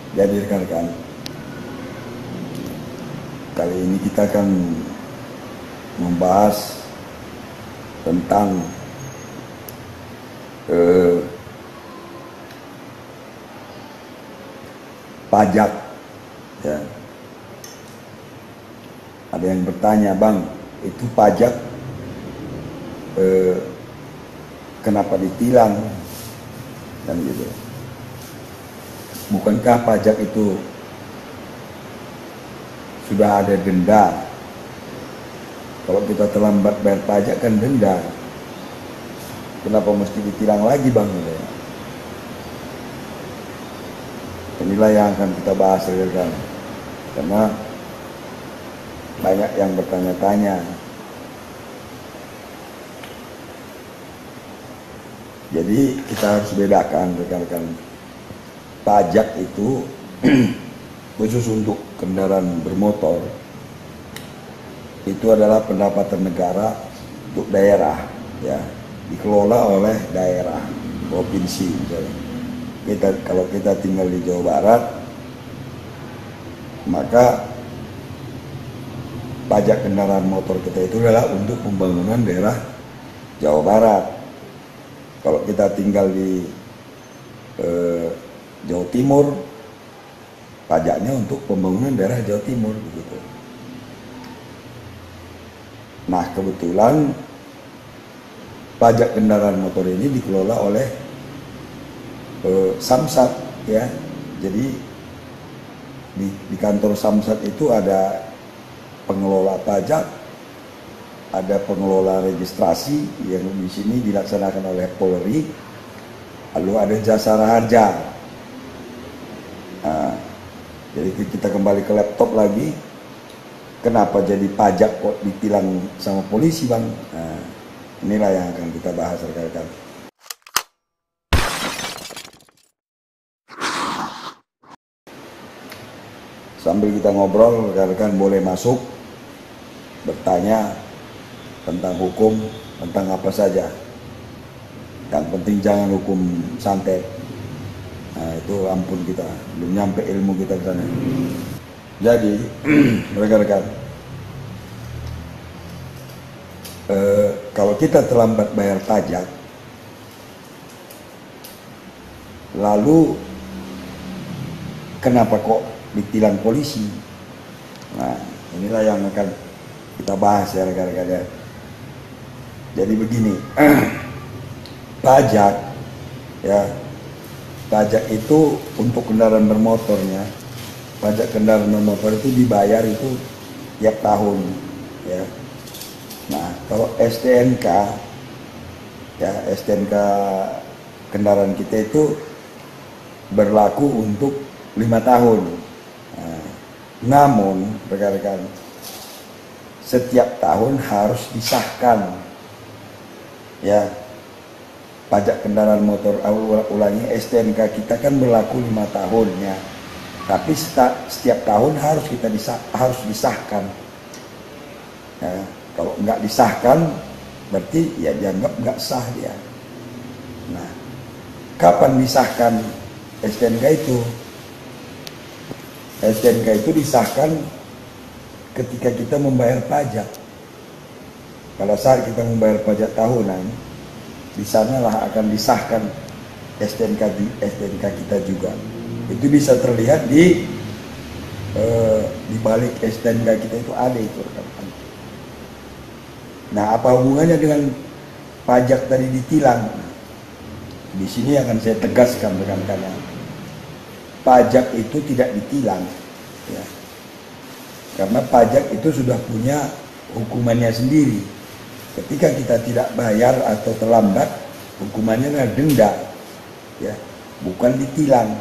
Jadi rekan-rekan, kali ini kita akan membahas tentang pajak. Ya. Ada yang bertanya, Bang, itu pajak kenapa ditilang? Dan gitu. Bukankah pajak itu sudah ada denda? Kalau kita terlambat bayar pajak kan denda. Kenapa mesti ditilang lagi, Bang? Inilah yang akan kita bahas, rekan. Karena banyak yang bertanya-tanya. Jadi kita harus bedakan, rekan-rekan. Pajak itu khusus untuk kendaraan bermotor itu adalah pendapatan negara untuk daerah, ya, dikelola oleh daerah, provinsi. Kalau kita tinggal di Jawa Barat, maka pajak kendaraan motor kita itu adalah untuk pembangunan daerah Jawa Barat. Kalau kita tinggal di Jawa Timur, pajaknya untuk pembangunan daerah Jawa Timur, begitu. Nah, kebetulan pajak kendaraan motor ini dikelola oleh Samsat, ya. Jadi di kantor Samsat itu ada pengelola pajak, ada pengelola registrasi yang di sini dilaksanakan oleh Polri, lalu ada Jasara Harja. Nah, jadi kita kembali ke laptop lagi. Kenapa jadi pajak kok ditilang sama polisi, Bang? Nah, inilah yang akan kita bahas, rekan-rekan. Sambil kita ngobrol, rekan-rekan boleh masuk, bertanya tentang hukum, tentang apa saja. Yang penting jangan hukum santet. Nah, itu ampun, kita belum nyampe ilmu kita ke sana. Jadi rekan-rekan, kalau kita terlambat bayar pajak, lalu kenapa kok ditilang polisi? Nah, inilah yang akan kita bahas, ya, rekan-rekan, ya. Jadi begini, pajak, ya, pajak itu untuk kendaraan bermotornya. Pajak kendaraan bermotor itu dibayar itu tiap tahun, ya. Nah, kalau STNK, ya, STNK kendaraan kita itu berlaku untuk 5 tahun. Nah, namun rekan-rekan, setiap tahun harus disahkan, ya, pajak kendaraan motor. Ulangi, STNK kita kan berlaku 5 tahun, ya. Tapi setiap tahun harus disahkan. Ya, kalau nggak disahkan, berarti ya dianggap nggak sah dia. Nah, kapan disahkan STNK itu? STNK itu disahkan ketika kita membayar pajak. Pada saat kita membayar pajak tahunan, di sanalah akan disahkan STNK kita juga. Itu bisa terlihat di balik STNK kita itu ada itu, rekan-rekan. Nah, apa hubungannya dengan pajak tadi ditilang? Di sini akan saya tegaskan, rekan-rekan. Pajak itu tidak ditilang, ya. Karena pajak itu sudah punya hukumannya sendiri. Ketika kita tidak bayar atau terlambat, hukumannya adalah denda, ya, bukan ditilang.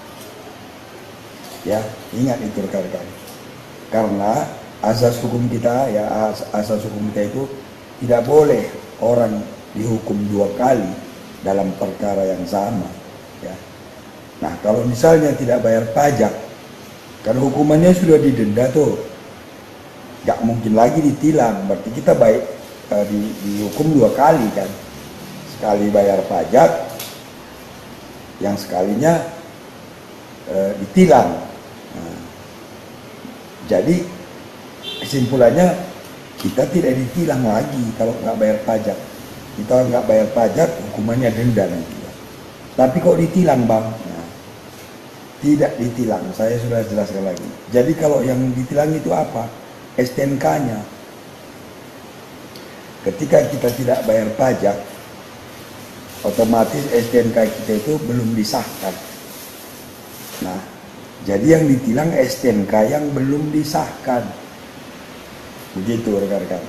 Ya, ingat itu, rekan-rekan. Karena asas hukum kita, ya, asas hukum kita itu tidak boleh orang dihukum 2 kali dalam perkara yang sama, ya. Nah, kalau misalnya tidak bayar pajak, kan hukumannya sudah didenda tuh, nggak mungkin lagi ditilang. Berarti kita dihukum 2 kali, kan. Sekali bayar pajak, yang sekalinya ditilang. Nah, jadi kesimpulannya kita tidak ditilang lagi kalau nggak bayar pajak. Kita nggak bayar pajak, hukumannya denda nanti. Tapi kok ditilang, Bang? Nah, tidak ditilang. Saya sudah jelaskan lagi. Jadi kalau yang ditilang itu apa? STNK-nya. Ketika kita tidak bayar pajak, otomatis STNK kita itu belum disahkan. Nah, jadi yang ditilang STNK yang belum disahkan. Begitu rekan-rekan.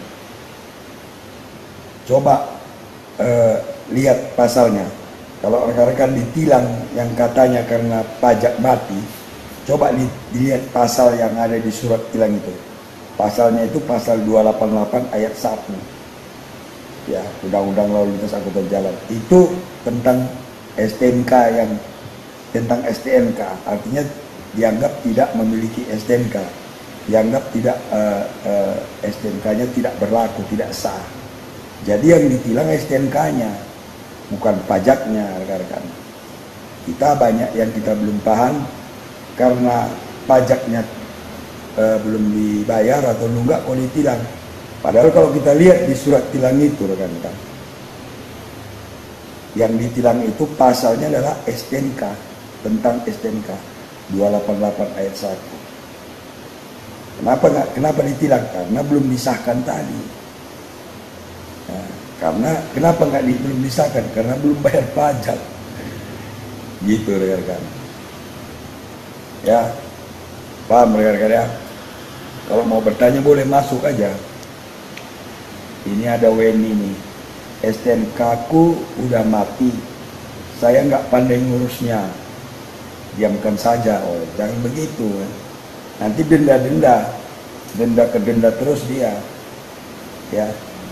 Coba lihat pasalnya. Kalau rekan-rekan ditilang yang katanya karena pajak mati, coba dilihat pasal yang ada di surat tilang itu. Pasalnya itu pasal 288 ayat 1. Ya, Undang-Undang Lalu Lintas Angkutan Jalan. Itu tentang STNK yang tentang STNK, artinya dianggap tidak memiliki STNK, dianggap tidak STNK-nya tidak berlaku, tidak sah. Jadi yang ditilang STNK-nya, bukan pajaknya, rekan-rekan. Kita banyak yang kita belum paham karena pajaknya belum dibayar atau nunggak kok ditilang. Padahal kalau kita lihat di surat tilang itu, rekan-rekan, yang ditilang itu pasalnya adalah STNK, tentang STNK 288 ayat 1. Kenapa ditilang? Karena belum disahkan tadi. Nah, karena kenapa belum disahkan? Karena belum bayar pajak. Gitu rekan-rekan. Ya, paham rekan-rekan ya? Kalau mau bertanya boleh masuk aja. Ini ada WNI nih. STNK ku udah mati. Saya nggak pandai ngurusnya. Diamkan saja. Oh, jangan begitu. Nanti denda ke denda terus dia. Ya.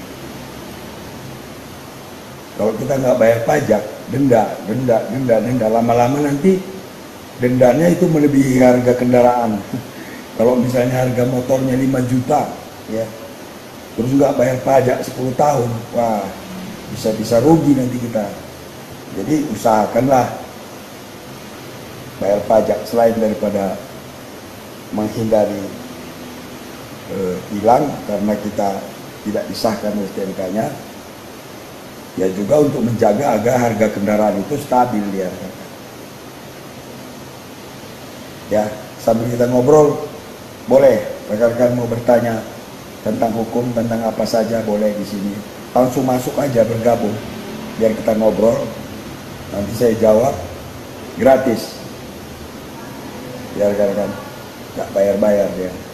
Kalau kita nggak bayar pajak, denda. Lama-lama nanti dendanya itu melebihi harga kendaraan. Kalau misalnya harga motornya 5 juta, ya, terus nggak bayar pajak 10 tahun, wah, bisa rugi nanti kita. Jadi usahakanlah bayar pajak selain daripada menghindari hilang karena kita tidak disahkan STNK-nya. Ya juga untuk menjaga agar harga kendaraan itu stabil ya. Ya, sambil kita ngobrol, boleh rekan-rekan mau bertanya tentang hukum, tentang apa saja boleh di sini. Langsung masuk aja bergabung, biar kita ngobrol. Nanti saya jawab gratis. Ya rekan-rekan, nggak bayar-bayar ya.